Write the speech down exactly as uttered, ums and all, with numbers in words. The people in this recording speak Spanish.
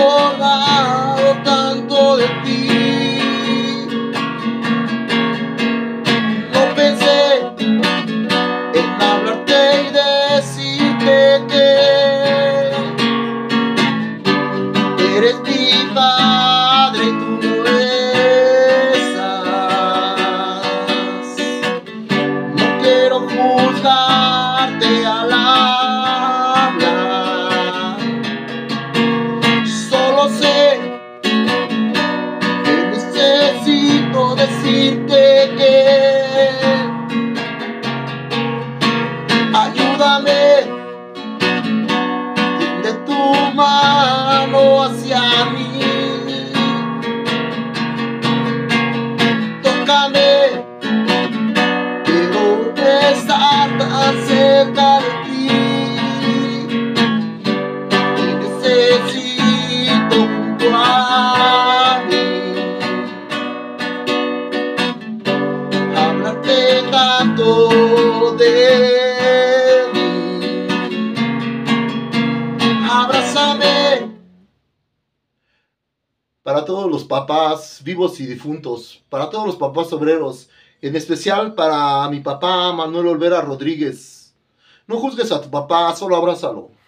recordado tanto de ti. No pensé en hablarte y decirte que eres mi padre y tú no besas. No quiero juzgarte al hablar, solo sé que necesito decirte que ayúdame, tiende tu mano hacia mí, tócame, quiero estar tan cerca de ti, te necesito junto a mí, hablarte tanto de mí, abrázame. Para todos los papás vivos y difuntos, para todos los papás obreros, en especial para mi papá Manuel Olvera Rodríguez. No juzgues a tu papá, solo abrázalo.